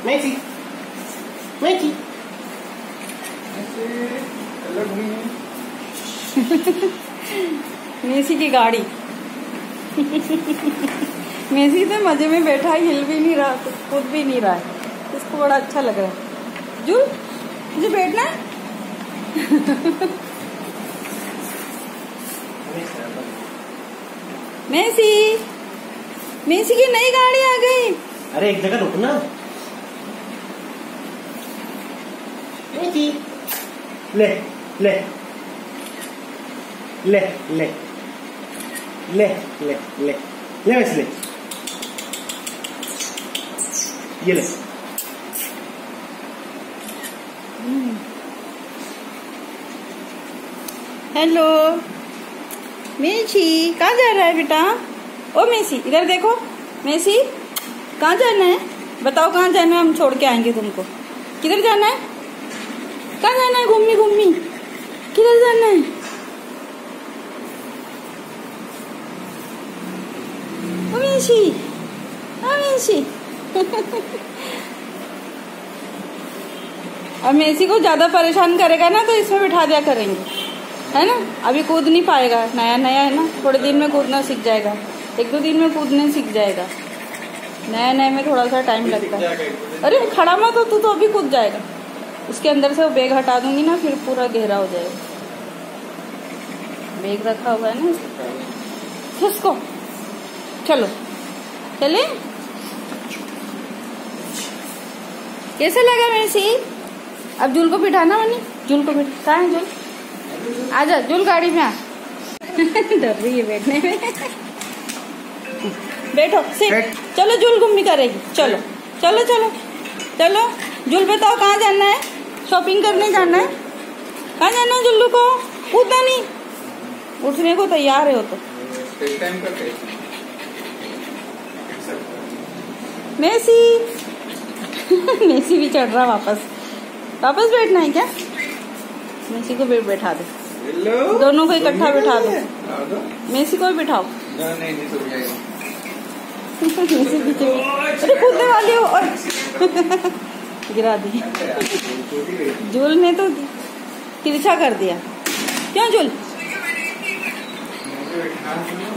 Massey Massey Messi की गाड़ी। Messi तो मजे में बैठा है, हिल भी नहीं रहा, कूद भी नहीं रहा है, इसको बड़ा अच्छा लग रहा है। जूल तुझे बैठना है? मेसी मेसी की नई गाड़ी आ गई। अरे एक जगह रुकना। मेसी ले ले ले ले ले ले ले ले वैसे ले, ये ले। हेलो मेसी, कहाँ जा रहा है बेटा? ओ मेसी इधर देखो। मेसी कहाँ जाना है? बताओ कहाँ जाना है, हम छोड़ के आएंगे तुमको। किधर जाना है? कहाँ जाना है? घूमनी घूमनी किधर जाना है? Oh Messi, oh Messi. अब मेसी को ज्यादा परेशान करेगा ना तो इसमें बिठा दिया करेंगे, है ना। अभी कूद नहीं पाएगा, नया नया है ना, थोड़े दिन में कूदना सीख जाएगा, 1-2 दिन में कूदने सीख जाएगा। नया नया में थोड़ा सा टाइम लगता है। अरे खड़ा मत हो, तू तो अभी कूद जाएगा। उसके अंदर से वो बैग हटा दूंगी ना, फिर पूरा गहरा हो जाएगा। बैग रखा हुआ है ना उसको। चलो चले। कैसा लगा मेसी? अब जूल को बिठाना मनी, जूल को बिठा। कहाँ है जूल? आजा जूल, गाड़ी में आ। डर रही है बैठने में। बैठो सिट। चलो जूल घूमनी करेगी। चलो चलो चलो चलो। जूल बताओ कहाँ जाना है? शॉपिंग करने जाना है? कहाँ जाना है जुल्लू को? कूदना नहीं, उठने को तैयार है वो तो। मेसी मेसी भी चढ़ रहा वापस। वापस बैठना है क्या? मेसी को बैठा दो, दोनों को इकट्ठा बैठा दो। मेसी को भी बिठाओ। मेसी पीछे। अरे कूदने वाली हो और गिरा दी। जूल ने तो तिरछा कर दिया। क्यों जूल?